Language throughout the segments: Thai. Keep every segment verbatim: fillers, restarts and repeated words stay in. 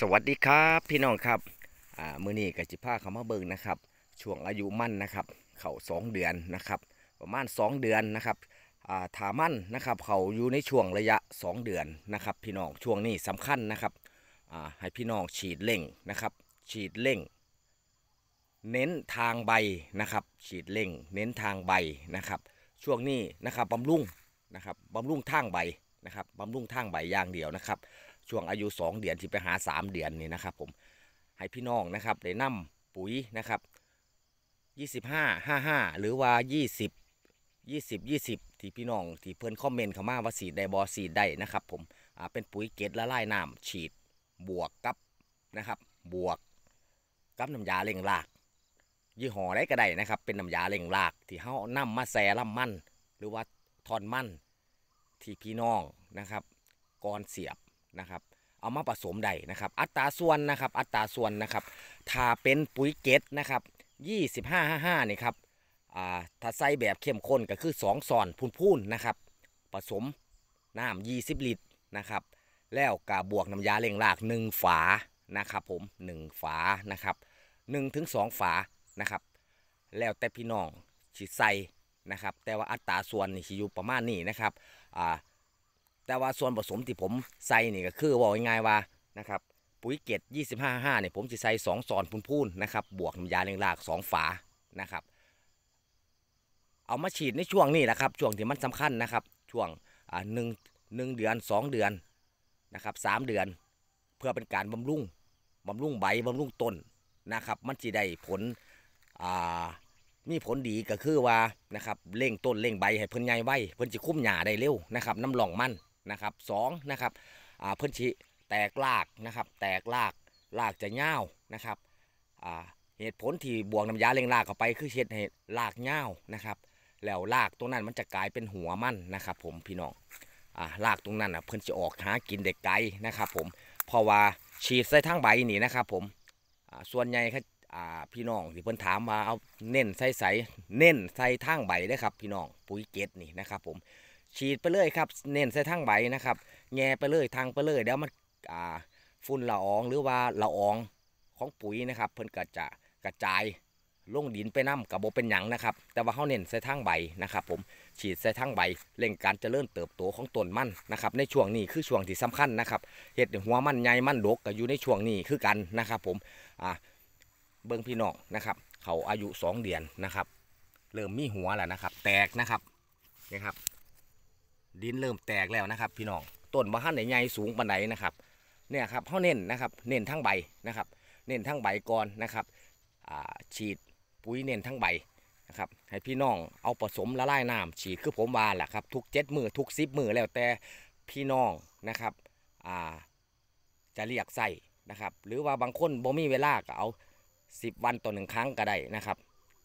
วัสดีครับพี่น้องครับอ่ามื้อนี้ก็สิพาเขามาเบิ่งนะครับช่วงอายุมั่นนะครับเขาสองเดือนนะครับประมาณสองเดือนนะครับอ่าถามั่นนะครับเขาอยู่ในช่วงระยะสองเดือนนะครับพี่น้องช่วงนี้สำคัญนะครับอ่าให้พี่น้องฉีดเร่งนะครับฉีดเร่งเน้นทางใบนะครับฉีดเร่งเน้นทางใบนะครับช่วงนี้นะครับบำรุงนะครับบำรุงทางใบนะครับบำรุงทางใบอย่างเดียวนะครับช่วงอายุสองเดือนที่ไปหาสามเดือนนี่นะครับผมให้พี่น้องนะครับได้นำปุ๋ยนะครับยี่สิบห้าห้าห้าหรือว่ายี่สิบยี่สิบยี่สิบที่พี่น้องที่เพิ่นคอมเมนต์เข้ามาว่าสีดได้บอสีดได้นะครับผมอ่าเป็นปุ๋ยเกล็ดละลายน้ำฉีดบวกกับนะครับบวกกับน้ำยาเร่งรากยี่ห้อใดก็ได้นะครับเป็นน้ำยาเร่งรากที่เฮานำมาแซ่ลำมันหรือว่าทอนมันที่พี่น้องนะครับก่อนเสียบนะครับเอามาผสมได้นะครับอัตราส่วนนะครับอัตราส่วนนะครับถ้าเป็นปุ๋ยเกล็ดนะครับยี่สิบห้าห้าห้านี่ครับอ่าถ้าใส่แบบเข้มข้นก็คือสองซอนพูนๆนะครับผสมน้ำยี่สิบลิตรนะครับแล้วกาบวกน้ำยาเร่งรากหนึ่งฝานะครับผมหนึ่งฝานะครับหนึ่งถึงสองฝานะครับแล้วแต่พี่น้องสิใส่นะครับแต่ว่าอัตราส่วนนี่สิอยู่ประมาณนี้นะครับอ่าแต่ว่าส่วนผสมที่ผมใส่นี่ก็คือว่าง่ายๆว่านะครับปุ๋ยเกล็ดยี่สิบห้าห้าเนี่ยผมจะใส่สองซอนพูนๆนะครับบวกน้ำยาเร่งรากสองฝานะครับเอามาฉีดในช่วงนี้แหละครับช่วงที่มันสำคัญนะครับช่วงอ่าหนึ่งหนึ่งเดือนสองเดือนนะครับสามเดือนเพื่อเป็นการบำรุงบำรุงใบบำรุงต้นนะครับมันจะได้ผลอ่ามีผลดีก็คือว่านะครับเร่งต้นเร่งใบให้เพิ่นใหญ่ไวเพิ่นจะคุ้มหญ้าได้เร็วนะครับน้ำหล่องมันนะครับสองนะครับอ่าเพิ่นสิแตกรากนะครับแตกรากรากจะเง่านะครับอ่าเหตุผลที่บวกน้ำยาเร่งรากเข้าไปคือเฮ็ดให้รากเง่านะครับแล้วรากตรงนั้นมันจะกลายเป็นหัวมันนะครับผมพี่น้องอ่ารากตรงนั้นอ่ะเพิ่นจะออกหากินเด็กไกลนะครับผมเพราะว่าฉีดใส่ทั้งใบนี่นะครับผมอ่าส่วนใหญ่ครับอ่าพี่น้องที่เพิ่นถามว่าเอาเน้นใส่ใส่เน้นใส่ทางใบได้ครับพี่น้องปุ๋ยเกล็ดนี่นะครับผมฉีดไปเลยครับเน้นใส่ทางใบนะครับแง่ไปเลยทางไปเลยเดี๋ยวมันอ่าฝุ่นละอองหรือว่าละอองของปุ๋ยนะครับเพิ่นก็จะกระจายลงดินไปน้ำกับโบเป็นหยังนะครับแต่ว่าเขาเน้นใส่ทางใบนะครับผมฉีดใส่ทางใบเร่งการเจริญเติบโตของต้นมันนะครับในช่วงนี้คือช่วงที่สำคัญนะครับเห็ดหัวมันใหญ่มันดกก็อยู่ในช่วงนี้คือกันนะครับผมอ่าเบิ้งพี่น้องนะครับเขาอายุสองเดือนนะครับเริ่มมีหัวแล้วนะครับแตกนะครับนี่ครับดินเริ่มแตกแล้วนะครับพี่น้องต้นบะฮั่นใหญ่สูงปานใดนะครับเนี่ยครับเขาเน้นนะครับเน้นทั้งใบนะครับเน้นทั้งใบก่อนนะครับฉีดปุ๋ยเน้นทั้งใบนะครับให้พี่น้องเอาผสมละลายน้ำฉีดคือผมว่าแหละครับทุกเจ็ดมือทุกสิบมือแล้วแต่พี่น้องนะครับจะเรียกใส่นะครับหรือว่าบางคนบ่มีเวลาก็เอาสิบวันต่อหนึ่งครั้งก็ได้นะครับ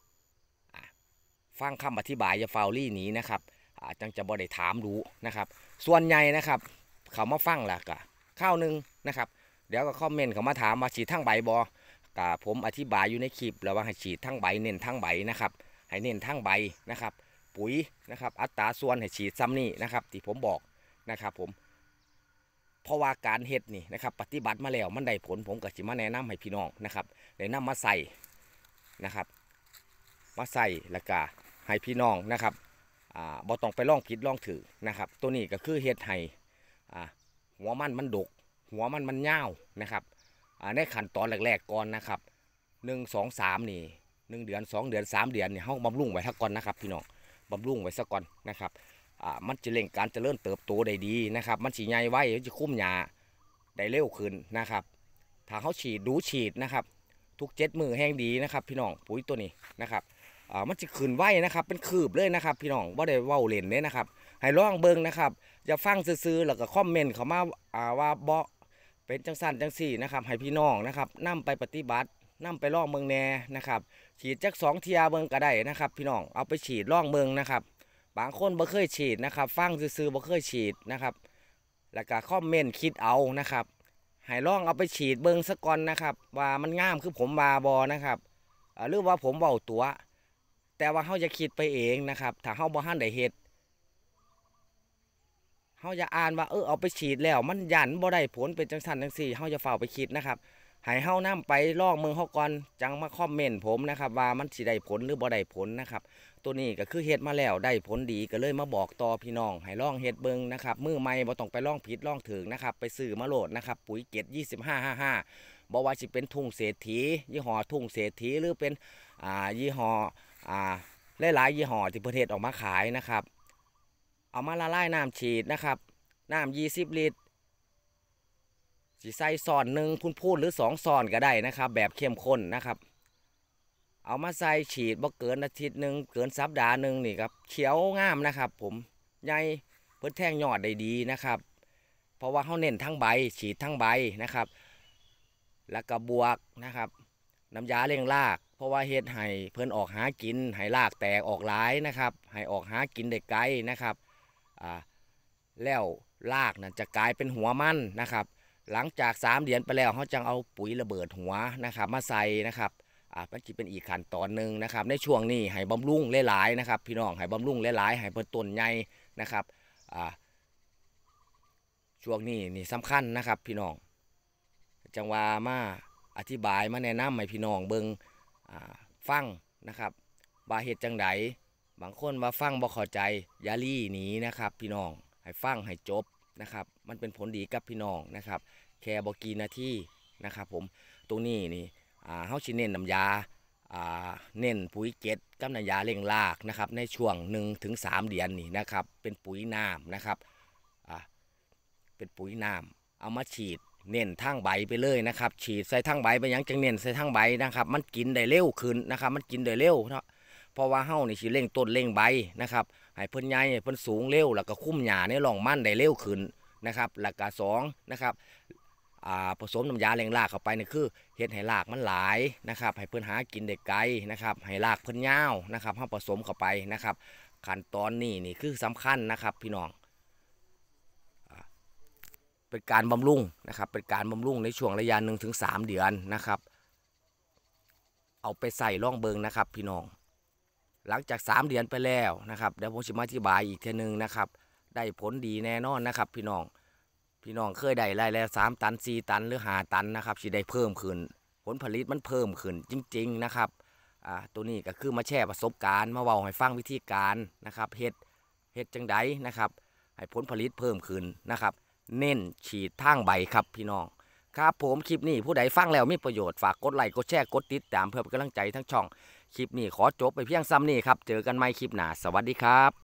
ฟังคำอธิบายอย่าฟาวลี่นี้นะครับจังจะบ่ได้ถามรู้นะครับส่วนใหญ่นะครับเขามาฟังแหละก็ข้าวหนึ่งนะครับเดี๋ยวก็คอมเมนต์เขามาถามมาฉีดทั้งใบบอกะผมอธิบายอยู่ในคลิปแล้วว่าให้ฉีดทั้งใบเน้นทั้งใบนะครับให้เน้นทั้งใบนะครับปุ๋ยนะครับอัตราส่วนให้ฉีดซ้ำนี่นะครับที่ผมบอกนะครับผมเพราะว่าการเฮ็ดนี่นะครับปฏิบัติมาแล้วมันได้ผลผมก็จะมาแนะนำให้พี่น้องนะครับได้นำมาใส่นะครับมาใส่แล้วก็ให้พี่น้องนะครับอ่าบ่ต้องไปลองผิดลองถือนะครับตัวนี้ก็คือเฮ็ดให้อ่าหัวมันมันดกหัวมันมันยาวนะครับในขั้นตอนแรกๆก่อนนะครับหนึ่งสองสามนี่หนึ่งเดือนสองเดือนสามเดือนนี่เฮาบำรุงไว้สักก่อนนะครับพี่น้องบำรุงไว้สักก่อนนะครับอ่ามันจะเร่งการเจริญเติบโตได้ดีนะครับมันสีใหญ่ไว้จะคุ้มหญ้าได้เร็วขึ้นนะครับถ้าเขาฉีดดูฉีดนะครับทุกเจ็ดมือแห้งดีนะครับพี่น้องปุ๋ยตัวนี้นะครับอ่ามันจะขึ้นไว้นะครับเป็นคืบเลยนะครับพี่น้องว่าได้เว้าเล่นเนี่ยนะครับให้ลองเบิ่งนะครับอย่าฟังซื่อๆแล้วก็คอมเมนต์เข้ามาอ่าว่าบ่เป็นจังสันจังสี่นะครับให้พี่น้องนะครับนำไปปฏิบัตินำไปล่องเมืองแน่นะครับฉีดจักสองเทียเมืองก็ได้นะครับพี่น้องเอาไปฉีดล่องเมืองนะครับบางคนบ่เคยฉีดนะครับฟังซื่อๆบ่เคยฉีดนะครับแล้วก็คอมเมนต์คิดเอานะครับให้ล่องเอาไปฉีดเมืองสักก่อนนะครับว่ามันงามคือผมบาบอนะครับหรือว่าผมเบาตัวแต่ว่าเขาจะคิดไปเองนะครับถ้าเขาบ่ฮั่นได้เฮ็ดเฮาอย่าอ่านว่าเออเอาไปฉีดแล้วมันยันบ่ได้ผลเป็นจังซั่นจังซี่เฮาอย่าเฝ้าไปคิดนะครับให้เฮานำไปลองเมืองเฮาก่อนจังมาคอมเมนต์ผมนะครับว่ามันสิได้ผลหรือบ่ได้ผลนะครับตัวนี้ก็คือเฮ็ดมาแล้วได้ผลดีก็เลยมาบอกต่อพี่น้องให้ลองเฮ็ดเบิ่งนะครับมือใหม่บ่ต้องไปลองผิดลองถูกนะครับไปซื้อมาโหลดนะครับปุ๋ยเกตยี่สิบห้า ห้าสิบห้าบ่ว่าสิเป็นทุ่งเศรษฐียี่ห้อทุ่งเศรษฐีหรือเป็นอ่ายี่ห้ออ่าหลายๆยี่ห้อที่ประเทศออกมาขายนะครับเอามาละลายน้ำฉีดนะครับน้ำยี่สิบลิตรสิใส่ซอนหนึ่งพูนๆหรือสองซอนก็ได้นะครับแบบเข้มข้นนะครับเอามาใส่ฉีดบ่เกินอาทิตย์หนึ่งเกินสัปดาห์หนึ่งนี่ครับเขียวงามนะครับผมใหญ่เพิ่นแทงยอดได้ดีนะครับเพราะว่าเขาเน้นทั้งใบฉีดทั้งใบนะครับแล้วก็บวกนะครับน้ำยาเร่งรากเพราะว่าเฮ็ดให้เพิ่นออกหากินให้รากแตกออกหลายนะครับให้ออกหากินได้ไกลนะครับอ่าแล้วรากนั่นจะกลายเป็นหัวมันนะครับหลังจากสามเดือนไปแล้วเขาจังเอาปุ๋ยระเบิดหัวนะครับมาใส่นะครับอ่ามันจะเป็นอีกขั้นตอนหนึ่งนะครับในช่วงนี้ให้บำรุงหลายๆนะครับพี่น้องให้บำรุงหลายๆให้เพิ่นต้นใหญ่นะครับอ่าช่วงนี้นี่สำคัญนะครับพี่น้องจังว่ามาอธิบายมาแนะนำให้พี่น้องเบิ่งฟังนะครับว่าเหตุจังไดบางคนว่าฟังบ่เข้าใจอย่าลี่หนีนะครับพี่น้องให้ฟังให้จบนะครับมันเป็นผลดีกับพี่น้องนะครับแค่บ่กี่นาทีนะครับผมตรงนี้นี่เฮาสิเน้นน้ำยาเน้นปุ๋ยเก็ดกับน้ำยาเร่งรากนะครับในช่วงหนึ่งถึงสามเดือนนี่นะครับเป็นปุ๋ยน้ำนะครับเป็นปุ๋ยน้ำเอามาฉีดเน้นทั้งใบไปเลยนะครับฉีดใส่ทั้งใบไปยังจังเน้นใส่ทั้งใบนะครับมันกินได้เร็วขึ้นนะครับมันกินได้เร็วเนาะเพราะว่าเฮานี่สิเร่งต้นเร่งใบนะครับให้เพิ่นใหญ่เพิ่นสูงเร็วแล้วก็คุ้มหญ้าในร่องมันได้เร็วขึ้นนะครับแล้วก็สองนะครับผสมน้ำยาเร่งรากเข้าไปนี่คือเฮ็ดให้รากมันหลายนะครับให้เพิ่นหากินได้ไกลนะครับให้รากเพิ่นยาวนะครับเฮาผสมเข้าไปนะครับขั้นตอนนี้นี่คือสำคัญนะครับพี่น้องเป็นการบำรุงนะครับเป็นการบำรุงในช่วงระยะหนึ่งถึงสามเดือนนะครับเอาไปใส่ร่องเบิงนะครับพี่น้องหลังจากสามเดือนไปแล้วนะครับเดี๋ยวผมจะมาอธิบายอีกทีนึงนะครับได้ผลดีแน่นอนนะครับพี่น้องพี่น้องเคยได้รายแล้วสามตันสี่ตันหรือห้าตันนะครับสิได้เพิ่มขึ้นผลผลิตมันเพิ่มขึ้นจริงๆนะครับอ่าตัวนี้ก็คือมาแชร์ประสบการณ์มาเว้าให้ฟังวิธีการนะครับเฮ็ดเฮ็ดจังไดนะครับให้ผลผลิตเพิ่มขึ้นนะครับเน้นฉีดทางใบครับพี่น้องครับผมคลิปนี้ผู้ใดฟังแล้วมีประโยชน์ฝากกดไลค์กดแชร์กดติดตามเพื่อเป็นกำลังใจทั้งช่องคลิปนี้ขอจบไปเพียงซ้ำนี้ครับเจอกันใหม่คลิปหน้าสวัสดีครับ